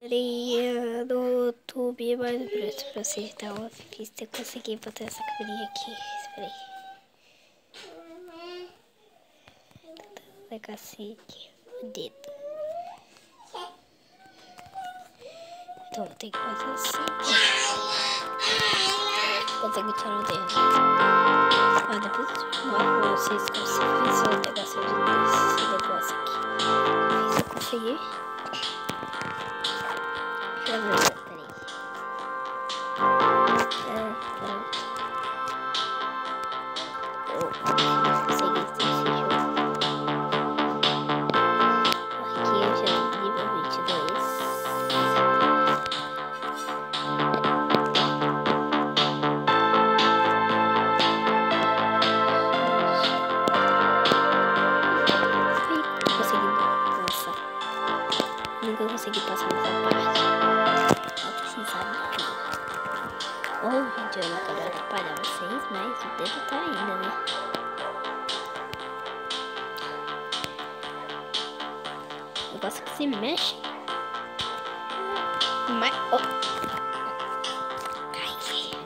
Maria do YouTube, mais um preço pra vocês. Então, eu fiz, eu consegui botar essa câmera aqui. Espera aí. Assim aqui, o dedo. Então, tem que fazer assim. Consegui tirar o dedo. Ah, depois eu mostro pra vocês como se fez o negócio desse negócio aqui. Eu consegui. Peraí. Consegui esse jogo. Aqui eu já tenho nível 22. Nossa, nunca consegui passar nessa parte. Ô, gente, eu não quero atrapalhar vocês, mas o dedo tá ainda, né? Eu gosto que se mexe. Mas... Oh. Ai.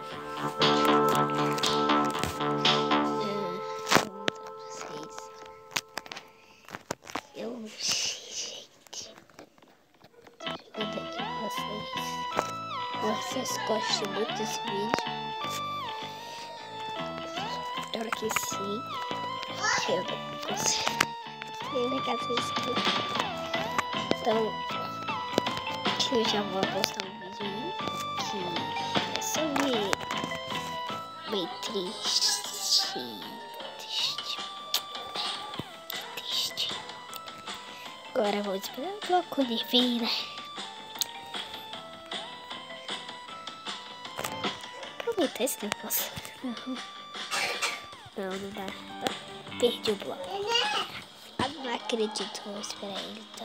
Eu não sei, gente. Deixa eu contar aqui pra vocês. Vocês gostam muito desse vídeo? Espero que sim. Eu não consigo. Então, eu já vou postar um vídeo aí que é sobre bem triste. Agora vou esperar o bloco de vir, né? Aproveitar esse negócio. Não dá. Perdi o bloco. Ah, não acredito. Vou esperar ele então.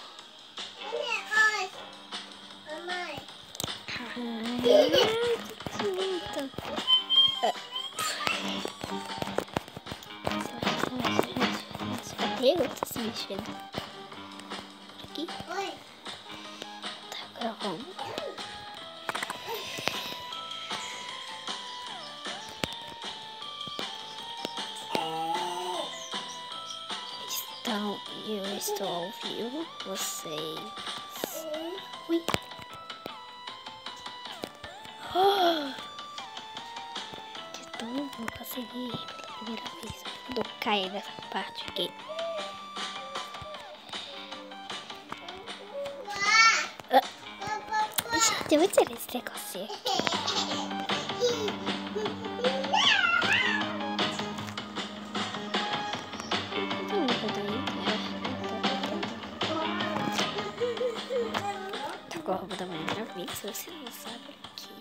Cadê? Eu tô se mexendo. Aqui. Tá, agora vamos. Então, eu estou ao vivo. Vocês. Ui. De novo, eu consegui pela primeira vez. Quando eu caí nessa parte aqui. Gente, eu vou tirar esse negócio aqui. Agora eu vou dar uma outra vez, se você não sabe aqui.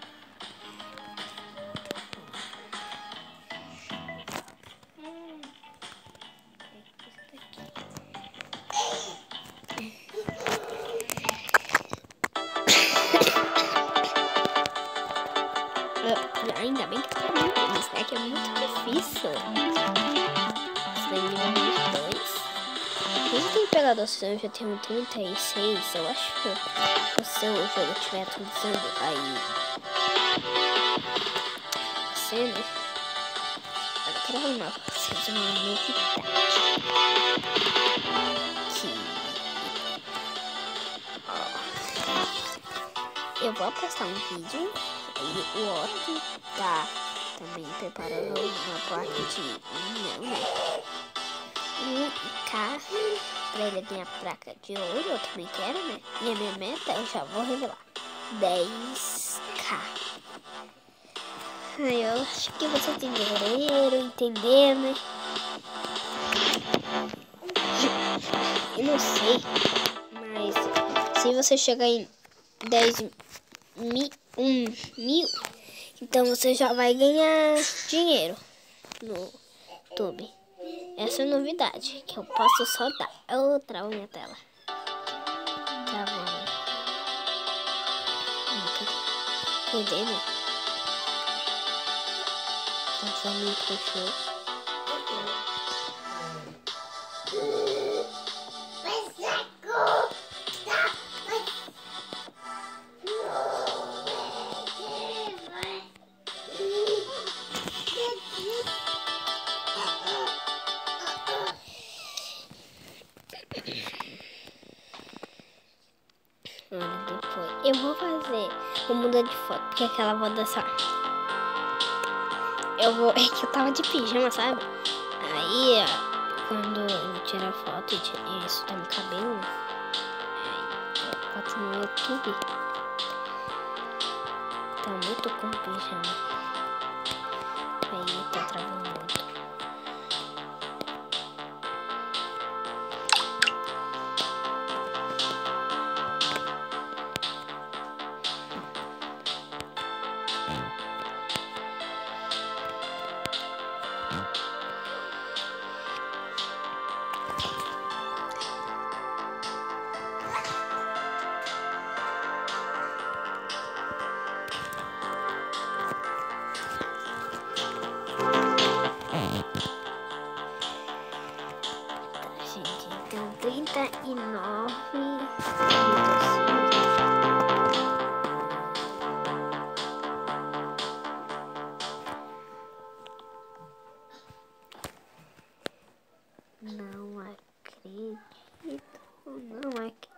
Ainda bem que tá muito. Isso daqui é muito difícil. Isso daí é nível 22. Mesmo que pegador, se eu já tenho 36, eu acho que se o jogo estiver atualizando aí. Você, né? Eu quero arrumar pra vocês uma novidade. Eu vou postar um vídeo. E o Otto tá também preparando uma placa de 1K pra ele ganhar placa de ouro. Eu também quero, né? E a minha meta, eu já vou revelar, 10K. Aí eu acho que você tem dinheiro, entender, né? Eu não sei, mas se você chegar em 10 mil, então você já vai ganhar dinheiro no YouTube. Essa é a novidade, que eu posso só dar. Outra minha tela. Tá bom. Cadê, né? Só me puxou. Olha, depois eu vou mudar de foto, porque aquela vou dançar. É que eu tava de pijama, sabe? Aí, ó, quando eu tiro a foto e isso tá no cabelo, né? Aí eu boto no YouTube. Tá muito com pijama. Aí tá travando muito. Gente, então 39 Não acredito, não acredito.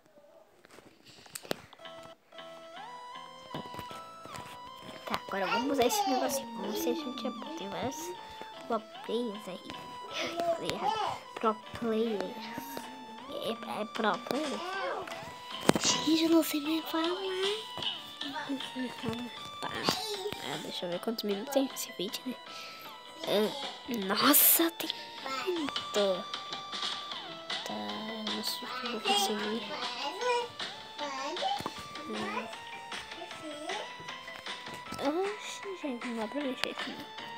Tá, agora vamos usar esse negocinho. Vamos ver se a gente tem várias pro players aí. Pro players. É pro player? Gente, eu não sei nem falar. Tá. Deixa eu ver quantos minutos tem esse vídeo, né? Nossa, tem muito. Tá, não sei se eu vou conseguir. Oxi, gente, não dá pra mexer aqui.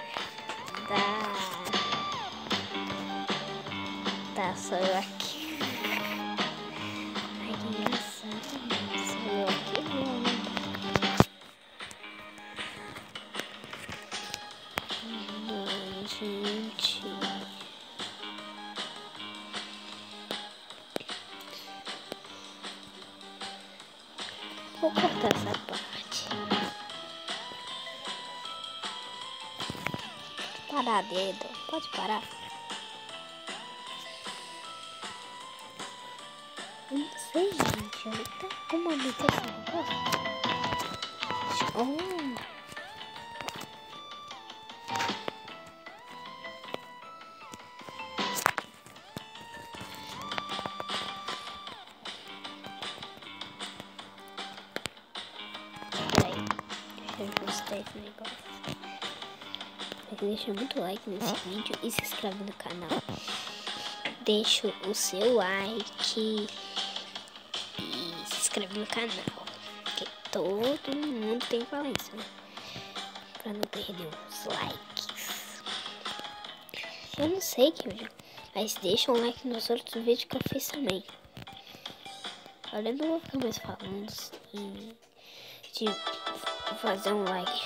Tá, só eu aqui. Ai, que engraçado. Só eu aqui, gente. Vou cortar essa parte. Parar, dedo. Pode parar. Eu não sei, gente. Ele tá como esse negócio. Peraí. Deixa eu gostar desse negócio. Deixa muito like nesse vídeo e se inscreve no canal. Deixa o seu like e se inscreve no canal. Porque todo mundo tem que falar isso, né? Pra não perder os likes. Eu não sei que vídeo, mas deixa um like nos outros vídeos que eu fiz também. Olha, eu não vou ficar mais falando assim, de fazer um like.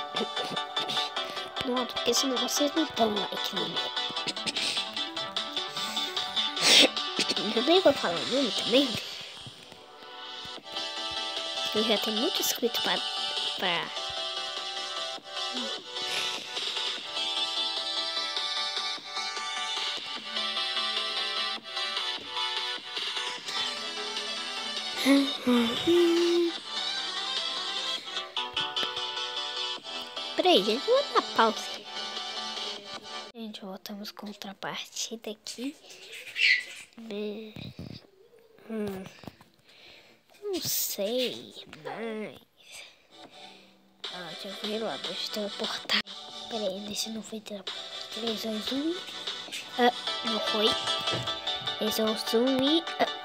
Não, porque senão vocês não dão like no meu. Eu nem vou falar o nome também. Eu já tenho muito inscrito para... Peraí, gente, vou dar pausa. Gente, voltamos com outra partida aqui. Não sei, mas... deixa eu ver lá, deixa eu teleportar. Peraí, nesse não foi teleportar. 3, 2, 1. Não foi. 3, 2, 1 e...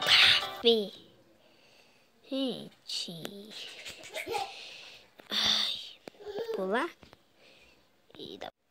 Gente... Ai, pular. E dá...